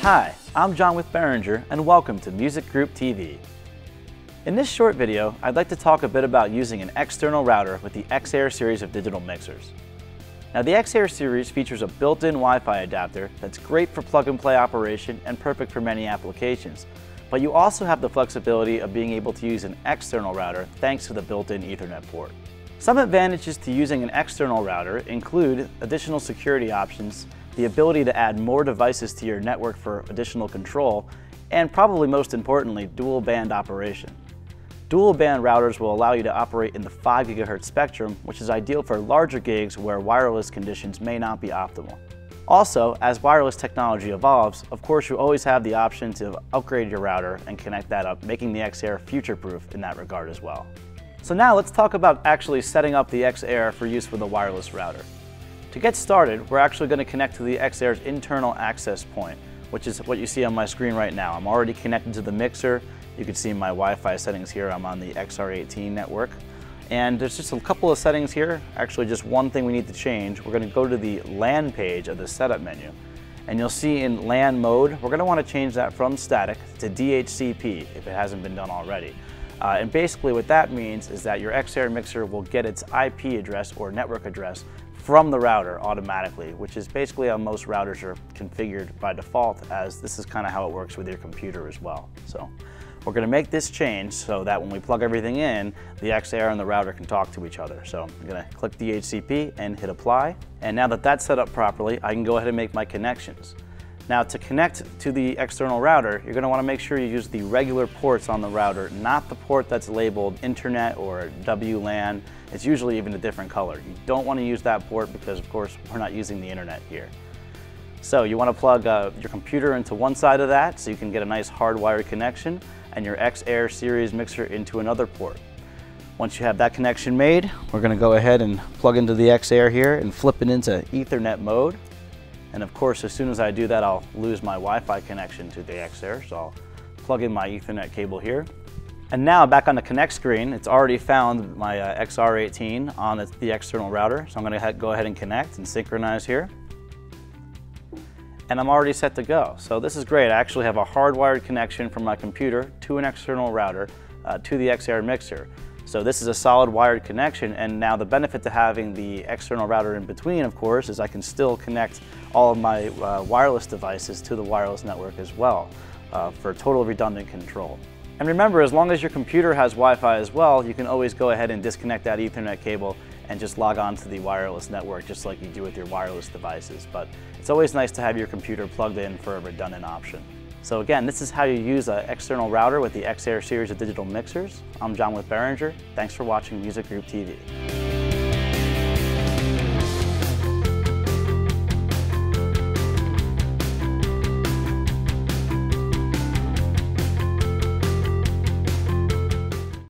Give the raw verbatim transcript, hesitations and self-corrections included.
Hi, I'm John with Behringer, and welcome to Music Group T V. In this short video, I'd like to talk a bit about using an external router with the X Air series of digital mixers. Now, the X Air series features a built-in Wi-Fi adapter that's great for plug-and-play operation and perfect for many applications, but you also have the flexibility of being able to use an external router thanks to the built-in Ethernet port. Some advantages to using an external router include additional security options, the ability to add more devices to your network for additional control, and probably most importantly, dual band operation. Dual band routers will allow you to operate in the five gigahertz spectrum, which is ideal for larger gigs where wireless conditions may not be optimal. Also, as wireless technology evolves, of course you always have the option to upgrade your router and connect that up, making the X Air future-proof in that regard as well. So now let's talk about actually setting up the X Air for use with a wireless router. To get started, we're actually going to connect to the X Air's internal access point, which is what you see on my screen right now. I'm already connected to the mixer. You can see my Wi-Fi settings here. I'm on the X R eighteen network. And there's just a couple of settings here. Actually, just one thing we need to change. We're going to go to the LAN page of the setup menu. And you'll see in LAN mode, we're going to want to change that from static to D H C P if it hasn't been done already. Uh, and basically what that means is that your X Air mixer will get its I P address or network address from the router automatically, which is basically how most routers are configured by default, as this is kind of how it works with your computer as well. So we're going to make this change so that when we plug everything in, the X Air and the router can talk to each other. So I'm going to click D H C P and hit apply. And now that that's set up properly, I can go ahead and make my connections. Now, to connect to the external router, you're going to want to make sure you use the regular ports on the router, not the port that's labeled Internet or W LAN. It's usually even a different color. You don't want to use that port because, of course, we're not using the Internet here. So you want to plug uh, your computer into one side of that so you can get a nice hardwired connection, and your X Air series mixer into another port. Once you have that connection made, we're going to go ahead and plug into the X Air here and flip it into Ethernet mode. And of course, as soon as I do that, I'll lose my Wi-Fi connection to the X Air. So I'll plug in my Ethernet cable here. And now back on the Connect screen, it's already found my uh, X R eighteen on the, the external router. So I'm going to go ahead and connect and synchronize here. And I'm already set to go. So this is great. I actually have a hardwired connection from my computer to an external router uh, to the X Air mixer. So this is a solid wired connection, and now the benefit to having the external router in between, of course, is I can still connect all of my uh, wireless devices to the wireless network as well uh, for total redundant control. And remember, as long as your computer has Wi-Fi as well, you can always go ahead and disconnect that Ethernet cable and just log on to the wireless network just like you do with your wireless devices. But it's always nice to have your computer plugged in for a redundant option. So again, this is how you use an external router with the X Air series of digital mixers. I'm John with Behringer. Thanks for watching Music Group T V.